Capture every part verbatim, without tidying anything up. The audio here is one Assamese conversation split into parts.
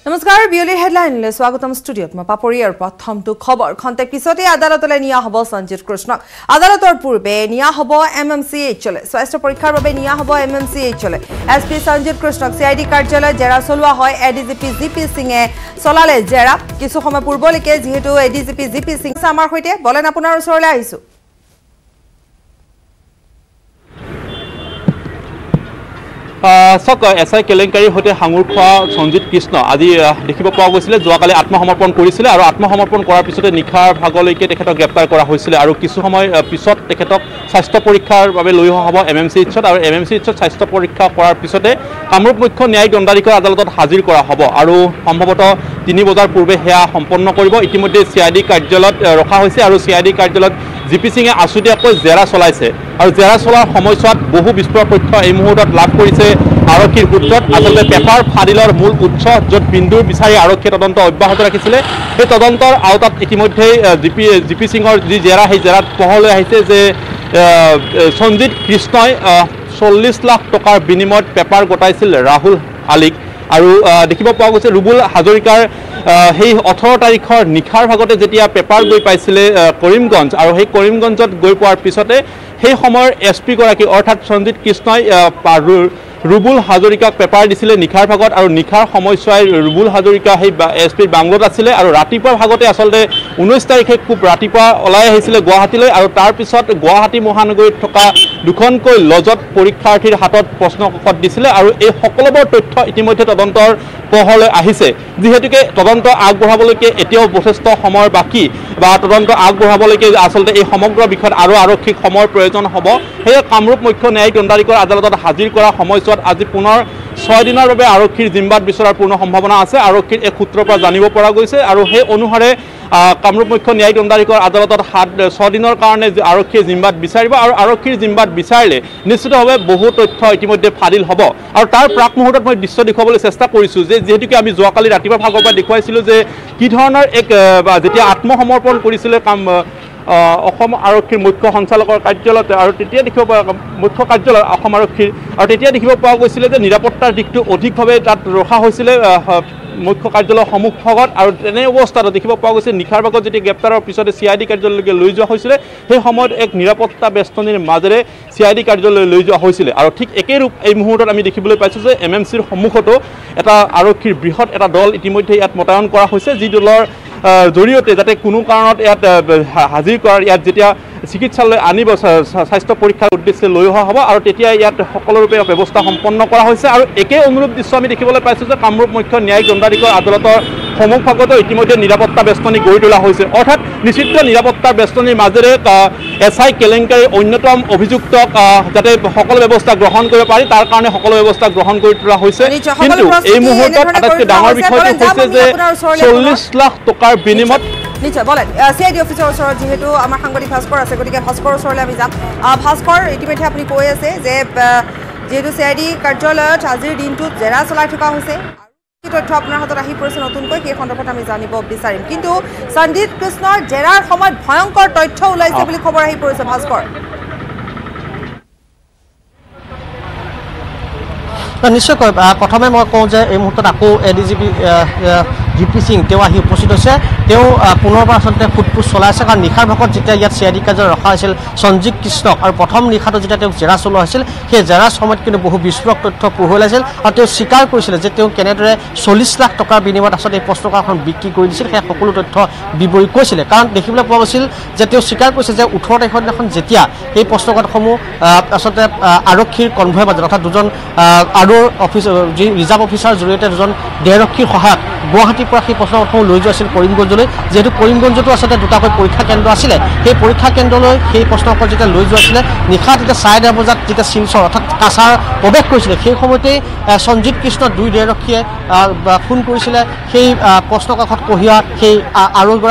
নমস্কাৰ বিয়লি হেডলাইনলৈ স্বাগতম ষ্টুডিঅত মই পাপৰিয়াৰ প্ৰথমটো খবৰ খন্তে পিছতে আদালতলৈ নিয়া হ'ব সঞ্জিত কৃষ্ণক আদালতৰ পূৰ্বে নিয়া হ'ব এমএমচিএইচলৈ স্বাস্থ্য পৰীক্ষাৰ বাবে নিয়া হ'ব এমএমচিএইচলৈ এছপি সঞ্জিত কৃষ্ণক সিআইডি কাৰ্যালয়ত জেৰা চলোৱা হয় এডিজিপি জিপি সিঙে চলালে জেৰা কিছু সময় পূৰ্বলৈকে যেহেতু এডিজিপি জিপি সিং আমাৰ সৈতে বলেন আপোনাৰ ওচৰলৈ আহিছো চক এছ আই কেলেংকাৰীৰ সৈতে সাঙুৰ খোৱা সঞ্জিত কৃষ্ণ আজি দেখিব পোৱা গৈছিলে যোৱাকালি আত্মসমৰ্পণ কৰিছিলে আৰু আত্মসমৰ্পণ কৰাৰ পিছতে নিশাৰ ভাগলৈকে তেখেতক গ্ৰেপ্তাৰ কৰা হৈছিলে আৰু কিছু সময় পিছত তেখেতক স্বাস্থ্য পৰীক্ষাৰ বাবে লৈ অহা হ'ব এম এম চি এইচত আৰু এম এম চি এইচত স্বাস্থ্য পৰীক্ষা কৰাৰ পিছতে কামৰূপ মুখ্য ন্যায়িক দণ্ডাধীশৰ আদালতত হাজিৰ কৰা হ'ব আৰু সম্ভৱতঃ তিনি বজাৰ পূৰ্বে সেয়া সম্পন্ন কৰিব ইতিমধ্যে চি আই ডি কাৰ্যালয়ত ৰখা হৈছে আৰু চি আই ডি কাৰ্যালয়ত জি পি সিঙে আছুতীয়াকৈ জেৰা চলাইছে আৰু জেৰা চলোৱাৰ সময়ছোৱাত বহু বিস্ফোৰক তথ্য এই মুহূৰ্তত লাভ কৰিছে আৰক্ষীৰ সূত্ৰত আচলতে পেপাৰ ফাদিলৰ মূল উৎস য'ত বিন্দুৰ বিচাৰি আৰক্ষীয়ে তদন্ত অব্যাহত ৰাখিছিলে সেই তদন্তৰ আওতাত ইতিমধ্যেই জি পি জি পি সিঙৰ যি জেৰা সেই জেৰাত পোহৰলৈ আহিছে যে সঞ্জিত কৃষ্ণই চল্লিছ লাখ টকাৰ বিনিময়ত পেপাৰ গতাইছিল ৰাহুল আলিক আৰু দেখিব পোৱা গৈছে ৰুবুল হাজৰিকাৰ সেই ওঠৰ তাৰিখৰ নিশাৰ ভাগতে যেতিয়া পেপাৰ গৈ পাইছিলে কৰিমগঞ্জ আৰু সেই কৰিমগঞ্জত গৈ পোৱাৰ পিছতে সেই সময়ৰ এছ পি গৰাকী অৰ্থাৎ সঞ্জিত কৃষ্ণই ৰুবুল হাজৰিকাক পেপাৰ দিছিলে নিশাৰ ভাগত আৰু নিশাৰ সময়ছোৱাই ৰুবুল হাজৰিকা সেই এছ পিৰ বাংলোত আছিলে আৰু ৰাতিপুৱাৰ ভাগতে আচলতে ঊনৈছ তাৰিখে খুব ৰাতিপুৱা ওলাই আহিছিলে গুৱাহাটীলৈ আৰু তাৰপিছত গুৱাহাটী মহানগৰীত থকা দুখনকৈ লজত পৰীক্ষাৰ্থীৰ হাতত প্ৰশ্নকাকত দিছিলে আৰু এই সকলোবোৰ তথ্য ইতিমধ্যে তদন্তৰ পোহৰলৈ আহিছে যিহেতুকে তদন্ত আগবঢ়াবলৈকে এতিয়াও যথেষ্ট সময় বাকী বা তদন্ত আগবঢ়াবলৈকে আচলতে এই সমগ্ৰ বিষয়ত আৰু আৰক্ষীক সময়ৰ প্ৰয়োজন হ'ব সেয়ে কামৰূপ মুখ্য ন্যায়িক দণ্ডাধীশৰ আদালতত হাজিৰ কৰা সময় আজি পুনৰ ছয় দিনৰ বাবে আৰক্ষীৰ জিম্মাত বিচৰাৰ পূৰ্ণ সম্ভাৱনা আছে আৰক্ষীৰ এক সূত্ৰৰ পৰা জানিব পৰা গৈছে আৰু সেই অনুসাৰে কামৰূপ মুখ্য ন্যায়িক দণ্ডাধীশৰ আদালতত সাত ছয় দিনৰ কাৰণে আৰক্ষীয়ে জিম্মাত বিচাৰিব আৰু আৰক্ষীৰ জিম্মাত বিচাৰিলে নিশ্চিতভাৱে বহু তথ্য ইতিমধ্যে ফাদিল হ'ব আৰু তাৰ প্ৰাক মুহূৰ্তত মই দৃশ্য দেখুৱাবলৈ চেষ্টা কৰিছোঁ যে যিহেতুকে আমি যোৱাকালি ৰাতিপুৱা ভাগৰ পৰা দেখুৱাইছিলোঁ যে কি ধৰণৰ এক যেতিয়া আত্মসমৰ্পণ কৰিছিলে কাম অসম আৰক্ষীৰ মুখ্য সঞ্চালকৰ কাৰ্যালয়তে আৰু তেতিয়া দেখিব পোৱা মুখ্য কাৰ্যালয় অসম আৰক্ষীৰ আৰু তেতিয়া দেখিব পোৱা গৈছিলে যে নিৰাপত্তাৰ দিশটো অধিকভাৱে তাত ৰখা হৈছিলে মুখ্য কাৰ্যালয়ৰ সন্মুখত আৰু তেনে অৱস্থাত দেখিব পোৱা গৈছে নিশাৰ ভাগত যেতিয়া গ্ৰেপ্তাৰৰ পিছতে চি আই ডি কাৰ্যালয়লৈকে লৈ যোৱা হৈছিলে সেই সময়ত এক নিৰাপত্তা বেষ্টনীৰ মাজেৰে চি আই ডি কাৰ্যালয়লৈ লৈ যোৱা হৈছিলে আৰু ঠিক একেই ৰূপ এই মুহূৰ্তত আমি দেখিবলৈ পাইছোঁ যে এম এম চিৰ সন্মুখতো এটা আৰক্ষীৰ বৃহৎ এটা দল ইতিমধ্যে ইয়াত মোতায়েন কৰা হৈছে যি দলৰ জৰিয়তে যাতে কোনো কাৰণত ইয়াত হাজিৰ কৰাৰ ইয়াত যেতিয়া চিকিৎসালয় আনিব স্বাস্থ্য পৰীক্ষাৰ উদ্দেশ্যে লৈ অহা হ'ব আৰু তেতিয়া ইয়াত সকলোৰূপে ব্যৱস্থা সম্পন্ন কৰা হৈছে আৰু একে অনুৰূপ দৃশ্য আমি দেখিবলৈ পাইছোঁ যে কামৰূপ মুখ্য ন্যায়িক দণ্ডাধীশৰ আদালতৰ সন্মুখভাগতো ইতিমধ্যে নিৰাপত্তা বেষ্টনী গঢ়ি তোলা হৈছে অৰ্থাৎ নিশ্চিত নিৰাপত্তাৰ বেষ্টনীৰ মাজেৰে এছ আই কেলেংকাৰীৰ অন্যতম অভিযুক্তক যাতে সকলো ব্যৱস্থা গ্ৰহণ কৰিব পাৰি তাৰ কাৰণে সকলো ব্যৱস্থা গ্ৰহণ কৰি তোলা হৈছে কিন্তু এই মুহূৰ্তত আটাইতকৈ ডাঙৰ বিষয়টো হৈছে যে চল্লিছ লাখ টকাৰ বিনিময়ত নিশ্চয় বলেন চি আই ডি অফিচৰ ওচৰত যিহেতু আমাৰ সাংবাদিক ভাস্কৰ আছে গতিকে ভাস্কৰৰ ওচৰলৈ আমি যাম ভাস্কৰ ইতিমধ্যে আপুনি কৈ আছে যে যিহেতু চি আই ডি কাৰ্যালয়ত আজিৰ দিনটোত জেৰা চলাই থকা হৈছে কি তথ্য আপোনাৰ হাতত আহি পৰিছে নতুনকৈ সেই সন্দৰ্ভত আমি জানিব বিচাৰিম কিন্তু সঞ্জিত কৃষ্ণৰ জেৰাৰ সময়ত ভয়ংকৰ তথ্য ওলাইছে বুলি খবৰ আহি পৰিছে ভাস্কৰ নিশ্চয়কৈ প্ৰথমে মই কওঁ যে এই মুহূৰ্তত আকৌ A D G P G P Singh তেওঁ আহি উপস্থিত হৈছে তেওঁ পুনৰবাৰ আচলতে সোধপোছ চলাইছে কাৰণ নিশাৰ ভাগত যেতিয়া ইয়াত চি আই ডি কাৰ্যালয় ৰখা হৈছিল সঞ্জিত কৃষ্ণক আৰু প্ৰথম নিশাটো যেতিয়া তেওঁক জেৰা চলোৱা হৈছিল সেই জেৰাৰ সময়ত কিন্তু বহু বিস্ফোৰক তথ্য পোহৰ ওলাইছিল আৰু তেওঁ স্বীকাৰ কৰিছিলে যে তেওঁ কেনেদৰে চল্লিছ লাখ টকাৰ বিনিময়ত আচলতে এই প্ৰশ্নকাকতখন বিক্ৰী কৰি দিছিল সেই সকলো তথ্য বিৱৰি কৈছিলে কাৰণ দেখিবলৈ পোৱা গৈছিল যে তেওঁ স্বীকাৰ কৰিছে যে ওঠৰ তাৰিখৰ দিনাখন যেতিয়া এই প্ৰশ্নকাকতসমূহ আচলতে আৰক্ষীৰ কনভয়ৰ মাজত অৰ্থাৎ দুজন আৰু অফিচাৰ যি ৰিজাৰ্ভ অফিচাৰৰ জৰিয়তে দুজন দেৰক্ষীৰ সহায়ত গুৱাহাটীৰ পৰা সেই প্ৰশ্নকাকতসমূহ লৈ যোৱা আছিল কৰিমগঞ্জলৈ যিহেতু কৰিমগঞ্জতো আচলতে দুটাকৈ পৰীক্ষা কেন্দ্ৰ আছিলে সেই পৰীক্ষা কেন্দ্ৰলৈ সেই প্ৰশ্নকাকত যেতিয়া লৈ যোৱা আছিলে নিশা তেতিয়া চাৰে ডেৰ বজাত যেতিয়া শিলচৰ অৰ্থাৎ কাছাৰ প্ৰৱেশ কৰিছিলে সেই সময়তেই সঞ্জিত কৃষ্ণ দুই দেৰক্ষীয়ে ফোন কৰিছিলে সেই প্ৰশ্নকাকত কঢ়িওৱা সেই আৰোহীগৰাকীক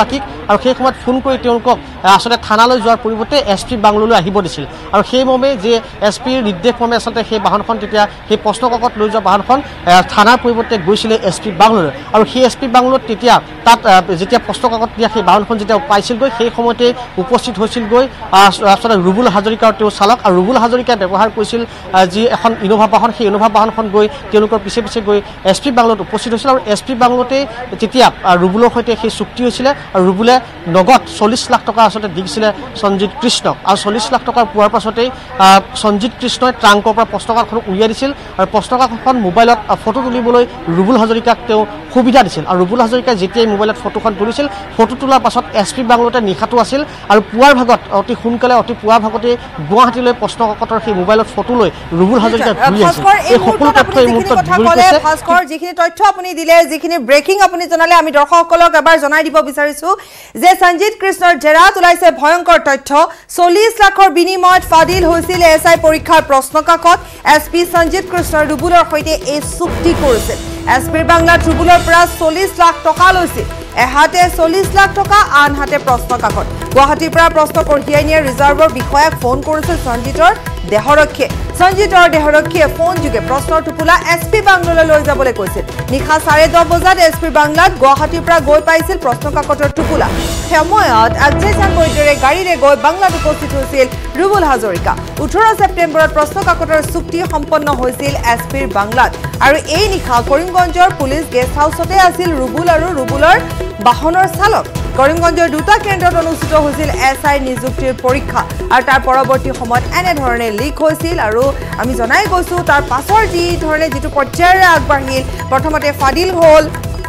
আৰু সেই সময়ত ফোন কৰি তেওঁলোকক আচলতে থানালৈ যোৱাৰ পৰিৱৰ্তে এছ পি বাংলোলৈ আহিব দিছিল আৰু সেই মৰ্মে যে এছ পিৰ নিৰ্দেশ মৰ্মে আচলতে সেই বাহনখন তেতিয়া সেই প্ৰশ্ন কাকত লৈ যোৱা বাহনখন থানাৰ পৰিৱৰ্তে গৈছিলে এছ পি বাংলোলৈ আৰু সেই এছ পি বাংলোত তেতিয়া তাত যেতিয়া প্ৰশ্ন কাকত দিয়া সেই বাহনখন যেতিয়া পাইছিলগৈ সেই সময়তে উপস্থিত হৈছিলগৈ আচলতে ৰুবুল হাজৰিকাৰ তেওঁ চালক আৰু ৰুবুল হাজৰিকাই ব্যৱহাৰ কৰিছিল যি এখন ইনোভা বাহন সেই ইনোভা বাহনখন গৈ তেওঁলোকৰ পিছে পিছে গৈ এছ পি বাংলোত উপস্থিত হৈছিল আৰু এছ পি বাংলোতে তেতিয়া ৰুবুলৰ সৈতে সেই চুক্তি হৈছিলে আৰু ৰুবুলে নগদ চল্লিছ লাখ টকা আচলতে দিছিলে সঞ্জিত কৃষ্ণক আৰু চল্লিছ লাখ টকা পোৱাৰ পাছতেই সঞ্জিত কৃষ্ণই ট্ৰাংকৰ পৰা প্ৰশ্ন কাকতখন উলিয়াই দিছিল আৰু প্ৰশ্ন কাকতখন মোবাইলত ফটো তুলিবলৈ ৰুবুল হাজৰিকাক তেওঁ সুবিধা দিছিল আৰু ৰুবুল হাজৰিকাই যেতিয়াই মোবাইলত ফটোখন তুলিছিল ফটো তোলাৰ পাছত এছ পি বাংলোতে নিশাটো আছিল আৰু পুৱাৰ ভাগত অতি সোনকালে অতি পুৱাৰ ভাগতে গুৱাহাটীলৈ প্ৰশ্ন কাকতৰ সেই মোবাইলত ফটো লৈ ৰুবুল হাজৰিকাই ঘূৰি আহিছিল এই সকলো তথ্য এই মুহূৰ্তত ভাস্কৰ যিখিনি তথ্য আপুনি দিলে যিখিনি ব্ৰেকিং আপুনি জনালে আমি দৰ্শকসকলক এবাৰ জনাই দিব বিচাৰিছো যে সঞ্জিত কৃষ্ণৰ জেৰাত ওলাইছে ভয়ংকৰ তথ্য চল্লিছ লাখৰ বিনিময়ত ফাদিল হৈছিল এছ আই পৰীক্ষাৰ প্ৰশ্ন কাকত এছ পি সঞ্জিত কৃষ্ণৰ ৰুবুলৰ সৈতে এই চুক্তি কৰিছিল এছ পিৰ বাংলাত ৰুবুলৰ পৰা চল্লিছ লাখ টকা লৈছিল এহাতে চল্লিছ লাখ টকা আনহাতে প্ৰশ্ন কাকত গুৱাহাটীৰ পৰা প্ৰশ্ন কঢ়িয়াই নিয়া ৰিজাৰ্ভৰ বিষয়াক ফোন কৰিছিল সঞ্জিতৰ দেহৰক্ষীয়ে সঞ্জিতৰ দেহৰক্ষীয়ে ফোন যোগে প্ৰশ্নৰ টোপোলা এছ পি বাংলোলৈ লৈ যাবলৈ কৈছিল নিশা চাৰে দহ বজাত এছ পি বাংলাত গুৱাহাটীৰ পৰা গৈ পাইছিল প্ৰশ্ন কাকতৰ টোপোলা সময়ত আগজেচান বৈদ্যৰে গাড়ীৰে গৈ বাংলাত উপস্থিত হৈছিল ৰুবুল হাজৰিকা ওঠৰ ছেপ্টেম্বৰত প্ৰশ্ন কাকতৰ চুক্তি সম্পন্ন হৈছিল এছ পিৰ বাংলাত আৰু এই নিশা কৰিমগঞ্জৰ পুলিচ গেষ্ট হাউচতে আছিল ৰুবুল আৰু ৰুবুলৰ বাহনৰ চালক কৰিমগঞ্জৰ দুটা কেন্দ্ৰত অনুষ্ঠিত হৈছিল এছ আই নিযুক্তিৰ পৰীক্ষা আৰু তাৰ পৰৱৰ্তী সময়ত এনেধৰণে লিক হৈছিল আৰু আমি জনাই গৈছোঁ তাৰ পাছৰ যি ধৰণে যিটো পৰ্যায়েৰে আগবাঢ়িল প্ৰথমতে ফাদিল হ'ল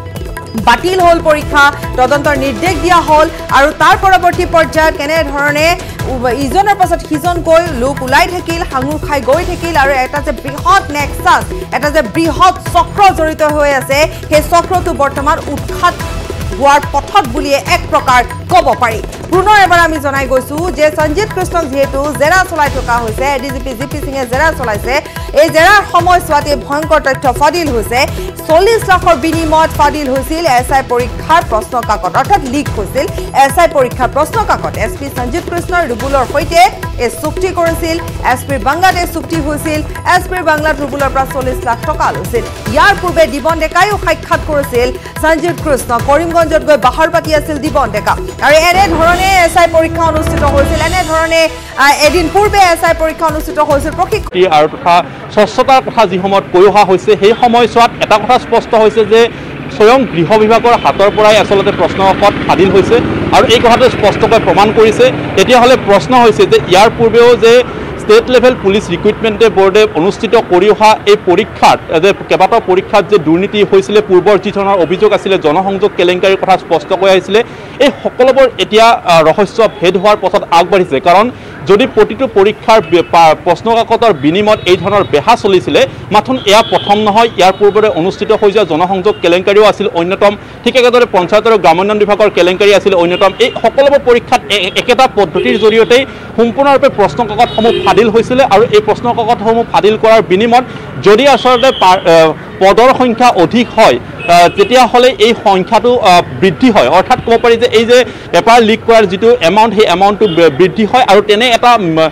বাতিল হ'ল পৰীক্ষা তদন্তৰ নিৰ্দেশ দিয়া হ'ল আৰু তাৰ পৰৱৰ্তী পৰ্যায়ত কেনেধৰণে ইজনৰ পাছত সিজনকৈ লোক ওলাই থাকিল হাঙুৰ খাই গৈ থাকিল আৰু এটা যে বৃহৎ নেক্সাছ এটা যে বৃহৎ চক্ৰ জড়িত হৈ আছে সেই চক্ৰটো বৰ্তমান উৎখাত হোৱাৰ পথত বুলিয়ে এক প্ৰকাৰ ক'ব পাৰি পুনৰ এবাৰ আমি জনাই গৈছোঁ যে সঞ্জিত কৃষ্ণক যিহেতু জেৰা চলাই থকা হৈছে এডিজিপি জি পি সিঙে জেৰা চলাইছে এই জেৰাৰ সময়ছোৱাতে ভয়ংকৰ তথ্য ফাদিল হৈছে চল্লিছ লাখৰ বিনিময়ত ফাদিল হৈছিল এছ আই পৰীক্ষাৰ প্ৰশ্ন কাকত অৰ্থাৎ লিক হৈছিল এছ আই পৰীক্ষাৰ প্ৰশ্ন কাকত এছ পি সঞ্জিত কৃষ্ণৰ ৰুবুলৰ সৈতে এই চুক্তি কৰিছিল এছ পিৰ বাংলাত এই চুক্তি হৈছিল এছ পিৰ বাংলাত ৰুবুলৰ পৰা চল্লিছ লাখ টকা লৈছিল ইয়াৰ পূৰ্বে দিবন ডেকাইও সাক্ষাৎ কৰিছিল সঞ্জিত কৃষ্ণ কৰিমগঞ্জত গৈ বাহৰ পাতি আছিল দিবন ডেকা আৰু এনেধৰণে এছ আই পৰীক্ষা অনুষ্ঠিত হৈছিল এনেধৰণে এদিন পূৰ্বে এছ আই পৰীক্ষা অনুষ্ঠিত হৈছিল প্ৰশিক্ষণ আৰু তথা স্বচ্ছতাৰ কথা যি সময়ত কৈ অহা হৈছে সেই সময়ছোৱাত এটা কথা স্পষ্ট হৈছে যে স্বয়ং গৃহ বিভাগৰ হাতৰ পৰাই আচলতে প্ৰশ্ন কাকত ফাদিল হৈছে আৰু এই কথাটো স্পষ্টকৈ প্ৰমাণ কৰিছে তেতিয়াহ'লে প্ৰশ্ন হৈছে যে ইয়াৰ পূৰ্বেও যে ষ্টেট লেভেল পুলিচ ৰিক্ৰুইটমেণ্ট বোৰ্ডে অনুষ্ঠিত কৰি অহা এই পৰীক্ষাত যে কেইবাটাও পৰীক্ষাত যে দুৰ্নীতি হৈছিলে পূৰ্বৰ যি ধৰণৰ অভিযোগ আছিলে জনসংযোগ কেলেংকাৰীৰ কথা স্পষ্টকৈ আহিছিলে এই সকলোবোৰ এতিয়া ৰহস্য ভেদ হোৱাৰ পথত আগবাঢ়িছে কাৰণ যদি প্ৰতিটো পৰীক্ষাৰ প্ৰশ্ন কাকতৰ বিনিময়ত এই ধৰণৰ বেহা চলিছিলে মাথোন এয়া প্ৰথম নহয় ইয়াৰ পূৰ্বৰে অনুষ্ঠিত হৈ যোৱা জনসংযোগ কেলেংকাৰীও আছিল অন্যতম ঠিক একেদৰে পঞ্চায়ত আৰু গ্ৰামোন্নয়ন বিভাগৰ কেলেংকাৰী আছিল অন্যতম এই সকলোবোৰ পৰীক্ষাত একেটা পদ্ধতিৰ জৰিয়তেই সম্পূৰ্ণৰূপে প্ৰশ্ন কাকতসমূহ ফাদিল হৈছিলে আৰু এই প্ৰশ্ন কাকতসমূহ ফাদিল কৰাৰ বিনিময়ত যদি আচলতে পদৰ সংখ্যা অধিক হয় তেতিয়াহ'লে এই সংখ্যাটো বৃদ্ধি হয় অৰ্থাৎ ক'ব পাৰি যে এই যে পেপাৰ লিক কৰাৰ যিটো এমাউণ্ট সেই এমাউণ্টটো বৃদ্ধি হয় আৰু তেনে এটা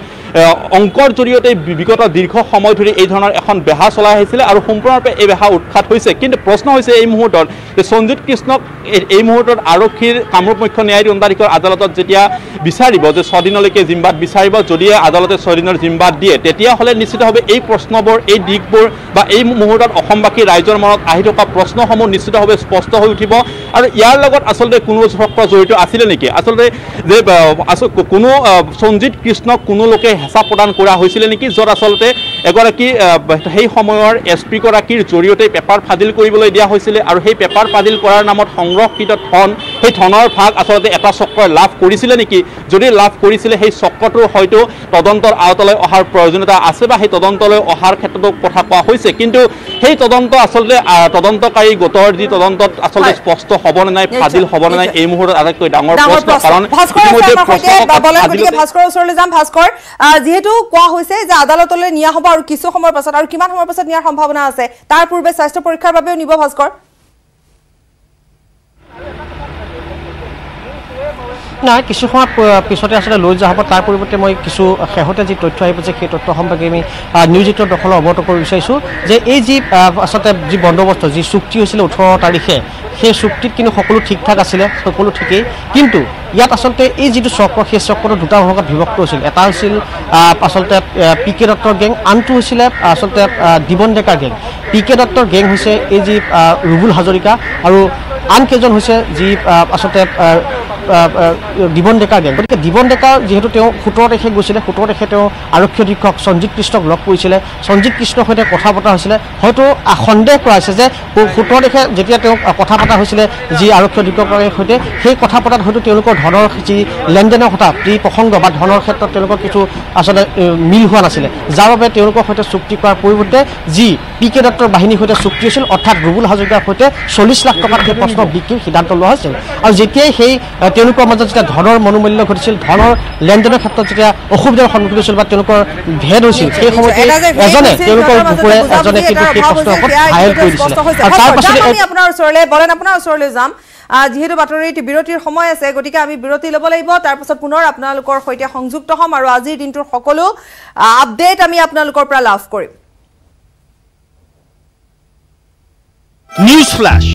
অংকৰ জৰিয়তে বিগত দীৰ্ঘ সময় ধৰি এই ধৰণৰ এখন বেহা চলাই আহিছিলে আৰু সম্পূৰ্ণৰূপে এই বেহা উৎখাত হৈছে কিন্তু প্ৰশ্ন হৈছে এই মুহূৰ্তত যে সঞ্জিত কৃষ্ণক এই মুহূৰ্তত আৰক্ষীৰ কামৰূপ মুখ্য ন্যায়িক দণ্ডাধীশৰ আদালতত যেতিয়া বিচাৰিব যে ছদিনলৈকে জিম্বাত বিচাৰিব যদিহে আদালতে ছদিনৰ জিম্বাত দিয়ে তেতিয়াহ'লে নিশ্চিতভাৱে এই প্ৰশ্নবোৰ এই দিশবোৰ বা এই মুহূৰ্তত অসমবাসী ৰাইজৰ মনত আহি থকা প্ৰশ্নসমূহ নিশ্চিতভাৱে স্পষ্ট হৈ উঠিব আৰু ইয়াৰ লগত আচলতে কোনো চক্ৰ জড়িত আছিলে নেকি আচলতে যে কোনো সঞ্জিত কৃষ্ণক কোনো লোকে হেঁচা প্ৰদান কৰা হৈছিলে নেকি য'ত আচলতে এগৰাকী সেই সময়ৰ এছ পি গৰাকীৰ জৰিয়তে পেপাৰ ফাদিল কৰিবলৈ দিয়া হৈছিলে আৰু সেই পেপাৰ ফাদিল কৰাৰ নামত সংৰক্ষিত ধন সেই ধনৰ ভাগ আচলতে এটা চক্ৰই লাভ কৰিছিলে নেকি যদি লাভ কৰিছিলে সেই চক্ৰটো হয়তো তদন্তৰ আওতালৈ অহাৰ প্ৰয়োজনীয়তা আছে বা সেই তদন্তলৈ অহাৰ ক্ষেত্ৰতো কথা কোৱা হৈছে কিন্তু সেই তদন্ত আচলতে তদন্তকাৰী গোটৰ যি তদন্তত আচলতে স্পষ্ট হ'ব নে নাই ফাদিল হ'ব নে নাই এই মুহূৰ্তত আটাইতকৈ ডাঙৰ প্ৰশ্ন কাৰণ ভাস্কৰ ওচৰলৈ যাম ভাস্কৰ যেহেতু কোৱা হৈছে যে আদালতলৈ নিয়া হ'ব আৰু কিছু সময়ৰ পাছত আৰু কিমান সময়ৰ পাছত নিয়াৰ সম্ভাৱনা আছে তাৰ পূৰ্বে স্বাস্থ্য পৰীক্ষাৰ বাবেও নিব ভাস্কৰ নাই কিছু সময় পিছতে আসলে লৈ যোৱা হ'ব তাৰ পৰিৱৰ্তে মই কিছু শেহতীয়া যি তথ্য আহিব যে সেই তথ্য সম্পৰ্কে আমি নিউজ এইটিনৰ দখল অৱগত কৰিব বিচাৰিছোঁ যে এই যি আচলতে যি বন্দোবস্ত যি চুক্তি হৈছিলে ওঠৰ তাৰিখে সেই চুক্তিত কিন্তু সকলো ঠিক ঠাক আছিলে সকলো ঠিকেই কিন্তু ইয়াত আচলতে এই যিটো চক্ৰ সেই চক্ৰটো দুটা ভাগত বিভক্ত হৈছিল এটা হৈছিল আচলতে পি কে দত্তৰ গেং আনটো হৈছিলে আচলতে দিবন ডেকাৰ গেং পি কে দত্তৰ গেং হৈছে এই যি ৰুবুল হাজৰিকা আৰু আন কেইজন হৈছে যি আচলতে দিবন ডেকাৰ গেং গতিকে দিবন ডেকাৰ যিহেতু তেওঁ সোতৰ তাৰিখে গৈছিলে সোতৰ তাৰিখে তেওঁ আৰক্ষী অধীক্ষক সঞ্জিত কৃষ্ণক লগ কৰিছিলে সঞ্জিত কৃষ্ণৰ সৈতে কথা পতা হৈছিলে হয়তো সন্দেহ কৰা হৈছে যে সোতৰ তাৰিখে যেতিয়া তেওঁ কথা পতা হৈছিলে যি আৰক্ষী অধীক্ষকৰ সৈতে সেই কথা পতাত হয়তো তেওঁলোকৰ ধনৰ যি লেনদেনৰ কথা যি প্ৰসংগ বা ধনৰ ক্ষেত্ৰত তেওঁলোকৰ কিছু আচলতে মিল হোৱা নাছিলে যাৰ বাবে তেওঁলোকৰ সৈতে চুক্তি কৰাৰ পৰিৱৰ্তে যি পি কে দত্তৰ বাহিনীৰ সৈতে চুক্তি হৈছিল অৰ্থাৎ ৰুবুল হাজৰিকাৰ সৈতে চল্লিছ লাখ টকাৰ সেই প্ৰশ্ন বিক্ৰীৰ সিদ্ধান্ত লোৱা হৈছিল আৰু যেতিয়াই সেই তেওঁলোকৰ মাজত যেতিয়া ধনৰ মনোমূল্য ঘটিছিল ধনৰ লেনদেনৰ ক্ষেত্ৰত যেতিয়া অসুবিধাৰ সন্মুখীন হৈছিল বা তেওঁলোকৰ ভেদ হৈছিল সেই সময়তে এজনে তেওঁলোকৰ কুকুৰে এজনে কিন্তু সেই প্ৰশ্নৰ ওপৰত ঘাইল কৰি দিছিলে আৰু তাৰ পাছতে আপোনাৰ ওচৰলৈ বলেন আপোনাৰ ওচৰলৈ যাম যিহেতু বাতৰিত বিৰতিৰ সময় আছে গতিকে আমি বিৰতি ল'ব লাগিব তাৰ পাছত পুনৰ আপোনালোকৰ সৈতে সংযুক্ত হ'ম আৰু আজিৰ দিনটোৰ সকলো আপডেট আমি আপোনালোকৰ পৰা লাভ কৰিম নিউজ ফ্ল্যাশ